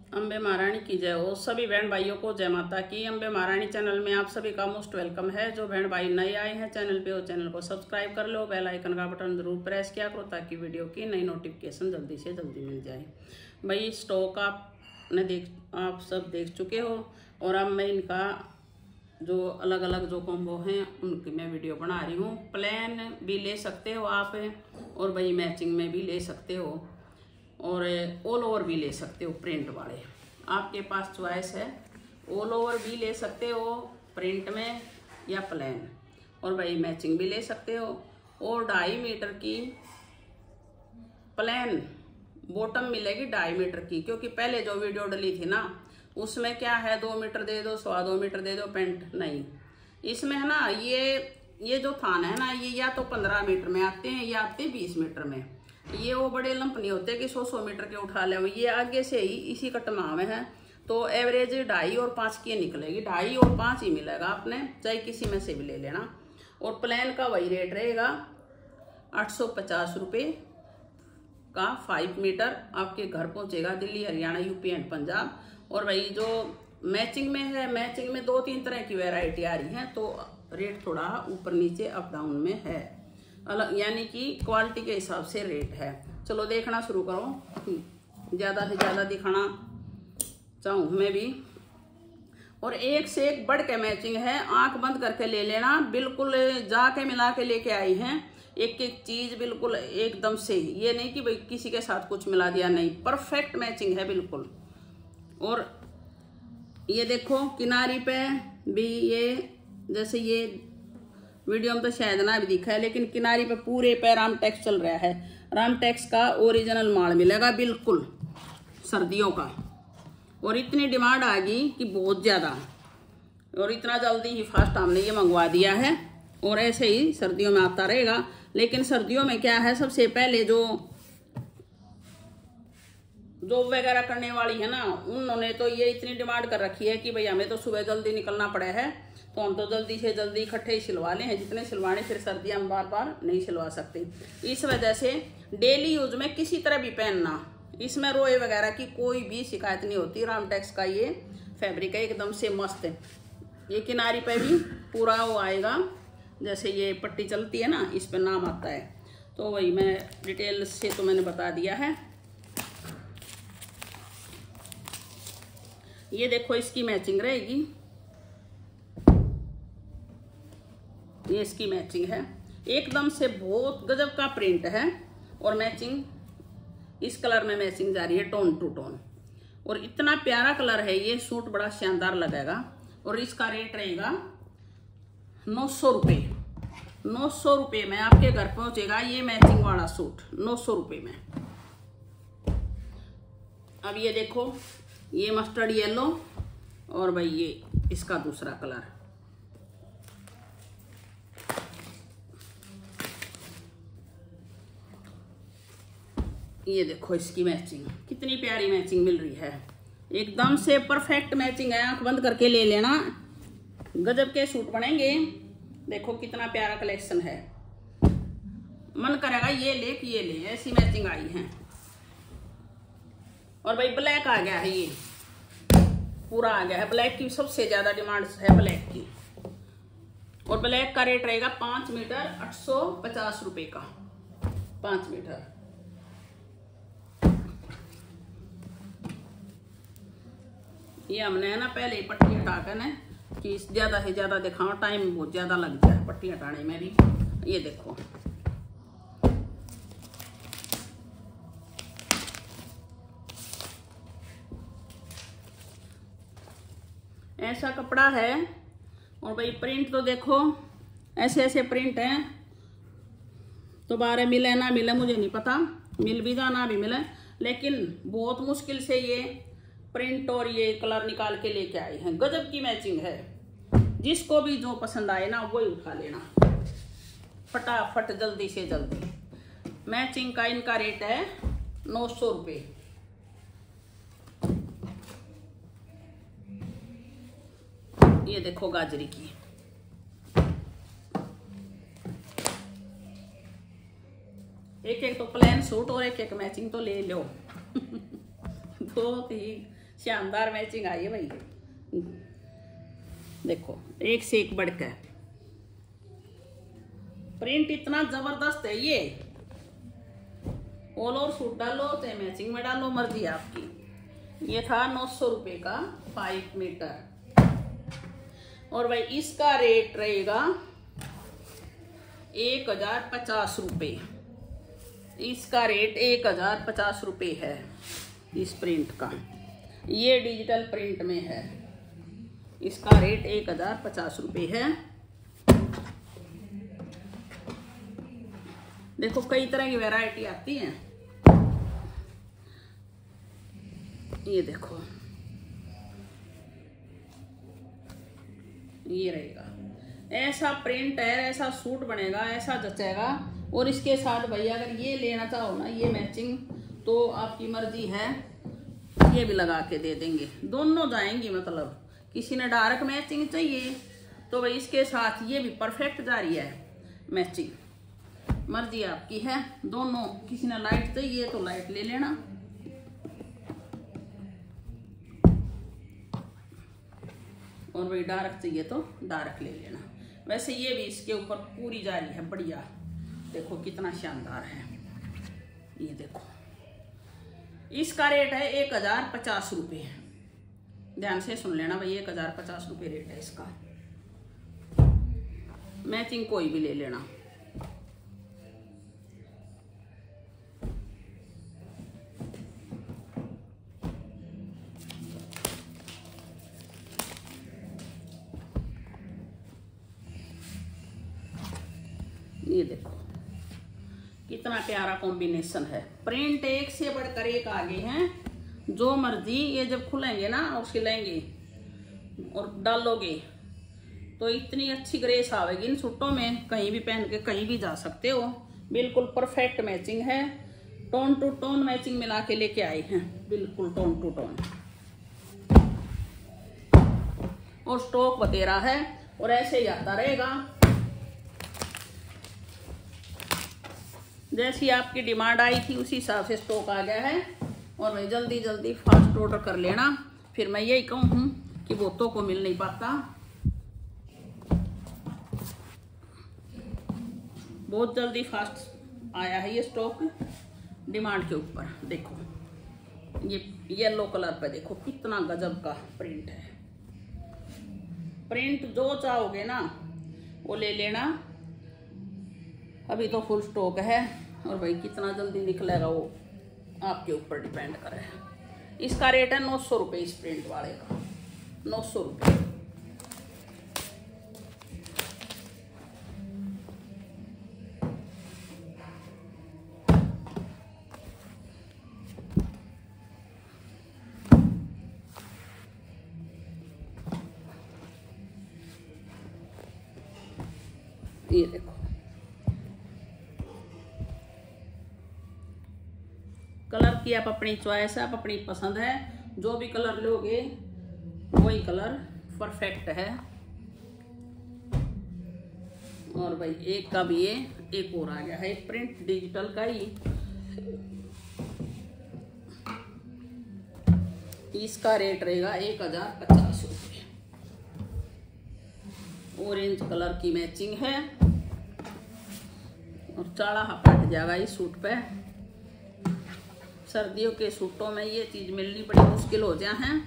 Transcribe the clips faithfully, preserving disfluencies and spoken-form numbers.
अम्बे महारानी की जय हो। सभी बहन भाइयों को जय माता की। अम्बे महारानी चैनल में आप सभी का मोस्ट वेलकम है। जो बहन भाई नए आए हैं चैनल पे वो चैनल को सब्सक्राइब कर लो, बेल आइकन का बटन जरूर प्रेस किया करो ताकि वीडियो की नई नोटिफिकेशन जल्दी से जल्दी मिल जाए। भाई स्टॉक आपने देख आप सब देख चुके हो और अब मैं इनका जो अलग अलग जो कॉम्बो हैं उनकी मैं वीडियो बना रही हूँ। प्लेन भी ले सकते हो आप और भाई मैचिंग में भी ले सकते हो और ऑल ओवर भी ले सकते हो। प्रिंट वाले आपके पास चॉइस है, ऑल ओवर भी ले सकते हो प्रिंट में या प्लेन, और भाई मैचिंग भी ले सकते हो। और ढाई मीटर की प्लेन बॉटम मिलेगी ढाई मीटर की, क्योंकि पहले जो वीडियो डली थी ना उसमें क्या है दो मीटर दे दो, सवा दो मीटर दे दो पैंट, नहीं इसमें है ना ये ये जो थान है ना ये या तो पंद्रह मीटर में आते हैं या आते हैं बीस मीटर में। ये वो बड़े लंप नहीं होते कि सौ सौ मीटर के उठा ले, ये आगे से ही इसी कटमा में है तो एवरेज ढाई और पाँच की निकलेगी। ढाई और पाँच ही मिलेगा आपने, चाहे किसी में से भी ले लेना। और प्लेन का वही रेट रहेगा आठ सौ पचास रुपये का फाइव मीटर आपके घर पहुंचेगा, दिल्ली हरियाणा यूपी एंड पंजाब। और भाई जो मैचिंग में है, मैचिंग में दो तीन तरह की वैरायटी आ रही है तो रेट थोड़ा ऊपर नीचे अप डाउन में है, अलग यानी कि क्वालिटी के हिसाब से रेट है। चलो देखना शुरू करो, ज़्यादा से ज़्यादा दिखाना चाहूँ मैं भी। और एक से एक बढ़ के मैचिंग है, आंख बंद करके ले लेना, बिल्कुल जाके मिला के लेके आई हैं एक एक चीज़ बिल्कुल एकदम से। ये नहीं कि भाई किसी के साथ कुछ मिला दिया, नहीं, परफेक्ट मैचिंग है बिल्कुल। और ये देखो किनारी पे भी ये, जैसे ये वीडियो में तो शायद ना भी दिखा है लेकिन किनारी पे पूरे पे रामटेक्स चल रहा है। रामटेक्स का ओरिजिनल माल मिलेगा बिल्कुल सर्दियों का। और इतनी डिमांड आ गई कि बहुत ज़्यादा, और इतना जल्दी ही फास्ट हमने ये मंगवा दिया है और ऐसे ही सर्दियों में आता रहेगा। लेकिन सर्दियों में क्या है, सबसे पहले जो जॉब वगैरह करने वाली है ना उन्होंने तो ये इतनी डिमांड कर रखी है कि भाई हमें तो सुबह जल्दी निकलना पड़ा है तो हम तो जल्दी से जल्दी इकट्ठे ही सिलवा लें, जितने सिलवाने फिर सर्दियाँ हम बार बार नहीं सिलवा सकते। इस वजह से डेली यूज में किसी तरह भी पहनना, इसमें रोए वगैरह की कोई भी शिकायत नहीं होती। रामटेक्स का ये फैब्रिक है एकदम से मस्त है। ये किनारी पे भी पूरा वो आएगा, जैसे ये पट्टी चलती है ना इस पर नाम आता है, तो वही मैं डिटेल से तो मैंने बता दिया है। ये देखो इसकी मैचिंग रहेगी, ये इसकी मैचिंग है, एकदम से बहुत गजब का प्रिंट है। और मैचिंग इस कलर में मैचिंग जा रही है टोन टू टोन, और इतना प्यारा कलर है ये, सूट बड़ा शानदार लगेगा। और इसका रेट रहेगा नौ सौ रुपये। नौ सौ रुपये में आपके घर पहुंचेगा ये मैचिंग वाला सूट, नौ सौ रुपये में। अब ये देखो ये मस्टर्ड येलो और भाई ये इसका दूसरा कलर, ये देखो इसकी मैचिंग, कितनी प्यारी मैचिंग मिल रही है, एकदम से परफेक्ट मैचिंग है। आंख बंद करके ले लेना, गजब के सूट बनेंगे। देखो कितना प्यारा कलेक्शन है, मन करेगा ये ले कि ये ले, ऐसी मैचिंग आई है। और भाई ब्लैक आ गया है, ये पूरा आ गया है, ब्लैक की सबसे ज्यादा डिमांड है ब्लैक की। और ब्लैक का रेट रहेगा पांच मीटर आठ सौ पचास रुपए का, पांच मीटर। ये हमने है ना पहले ही पट्टी हटा कर ना कि ज्यादा से ज्यादा दिखाओ, टाइम बहुत ज्यादा लग जाए पट्टी हटाने में भी। ये देखो ऐसा कपड़ा है। और भाई प्रिंट तो देखो ऐसे ऐसे प्रिंट हैं, दोबारा मिले ना मिले मुझे नहीं पता, मिल भी जाना भी मिले, लेकिन बहुत मुश्किल से ये प्रिंट और ये कलर निकाल के लेके आए हैं। गजब की मैचिंग है, जिसको भी जो पसंद आए ना वही उठा लेना फटाफट जल्दी से जल्दी। मैचिंग का इनका रेट है नौ सौ रुपये। ये देखो गाजरी की, एक एक तो प्लेन सूट और एक एक मैचिंग तो ले लो बहुत ही शानदार मैचिंग आई है भाई। देखो एक से एक बढ़कर प्रिंट इतना जबरदस्त है। ये ऑल ओवर सूट डालो चाहे मैचिंग में डालो, मर्जी आपकी। ये था नौ सौ रुपये का फाइव मीटर। और भाई इसका रेट रहेगा एक हजार पचास रुपये। इसका रेट एक हजार पचास रुपये है इस प्रिंट का। ये डिजिटल प्रिंट में है, इसका रेट एक हजार पचास रुपये है। देखो कई तरह की वैरायटी आती है। ये देखो ये रहेगा, ऐसा प्रिंट है, ऐसा सूट बनेगा, ऐसा जचेगा। और इसके साथ भैया अगर ये लेना चाहो ना ये मैचिंग, तो आपकी मर्जी है, ये भी लगा के दे देंगे, दोनों जाएंगी। मतलब किसी ने डार्क मैचिंग चाहिए तो भाई इसके साथ ये भी परफेक्ट जा रही है मैचिंग, मर्जी आपकी है दोनों। किसी ने लाइट चाहिए तो लाइट ले लेना, और भाई डार्क चाहिए तो डार्क ले लेना। वैसे ये भी इसके ऊपर पूरी जा रही है बढ़िया। देखो कितना शानदार है। ये देखो इसका रेट है एक हजार पचास रुपये। ध्यान से सुन लेना भाई, एक हजार पचास रुपये रेट है इसका। मैचिंग कोई भी ले लेना। ये देखो कितना प्यारा कॉम्बिनेशन है। प्रिंट एक से बढ़कर एक आगे हैं। जो मर्जी ये जब खुलेंगे ना और सिलेंगे और डालोगे तो इतनी अच्छी ग्रेस आवेगी इन सूटों में, कहीं भी पहन के कहीं भी जा सकते हो। बिल्कुल परफेक्ट मैचिंग है, टोन टू टोन मैचिंग मिला के लेके आए हैं, बिल्कुल टोन टू टोन। और स्टॉक बतेरा है और ऐसे ही आता रहेगा। जैसी आपकी डिमांड आई थी उसी हिसाब से स्टॉक आ गया है। और भाई जल्दी जल्दी फास्ट ऑर्डर कर लेना। फिर मैं यही कहूँ कि बहुतों को मिल नहीं पाता, बहुत जल्दी फास्ट आया है ये स्टॉक डिमांड के ऊपर। देखो ये येलो कलर पे देखो कितना गजब का प्रिंट है। प्रिंट जो चाहोगे ना वो ले लेना, अभी तो फुल स्टॉक है। और भाई कितना जल्दी निकलेगा वो आपके ऊपर डिपेंड करे। इसका रेट है नौ सौ रुपये इस प्रिंट वाले का, नौ सौ रुपये। ये देखो कलर की आप अपनी चॉइस है, आप अपनी पसंद है। जो भी कलर लोगे वही कलर परफेक्ट है। और भाई एक का भी ये एक और आ गया है, एक प्रिंट डिजिटल का ही। इसका रेट रहेगा एक हजार पचास रुपये। ऑरेंज कलर की मैचिंग है और चाड़ा हट जाएगा इस सूट पे। सर्दियों के सूटों में ये चीज मिलनी बड़ी मुश्किल हो जाए हैं।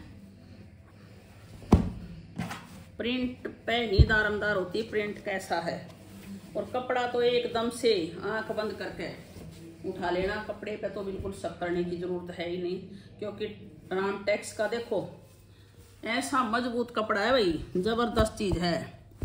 प्रिंट पे ही दारमदार होती है, प्रिंट कैसा है। और कपड़ा तो एकदम से आंख बंद करके उठा लेना। कपड़े पे तो बिल्कुल शक करने की जरूरत है ही नहीं, क्योंकि रामटेक्स का देखो ऐसा मजबूत कपड़ा है भाई, जबरदस्त चीज है।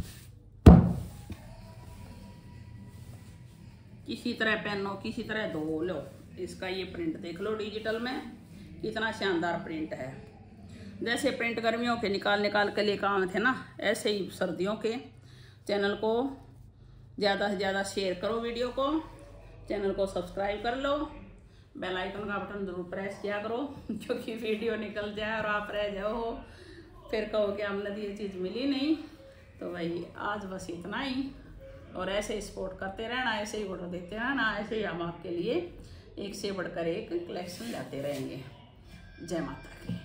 किसी तरह पहनो, किसी तरह धो लो। इसका ये प्रिंट देख लो डिजिटल में, कितना शानदार प्रिंट है। जैसे प्रिंट गर्मियों के निकाल निकाल के लिए काम थे ना, ऐसे ही सर्दियों के। चैनल को ज़्यादा से ज़्यादा शेयर करो, वीडियो को, चैनल को सब्सक्राइब कर लो, बेल आइकन का बटन जरूर प्रेस किया करो, क्योंकि वीडियो निकल जाए और आप रह जाओ फिर कहो कि हमने तो ये चीज़ मिली नहीं। तो भाई आज बस इतना ही, और ऐसे ही सपोर्ट करते रहना, ऐसे ही ऑर्डर देते रहना, ऐसे ही हम आपके लिए एक से बढ़कर एक कलेक्शन लाते रहेंगे। जय माता की।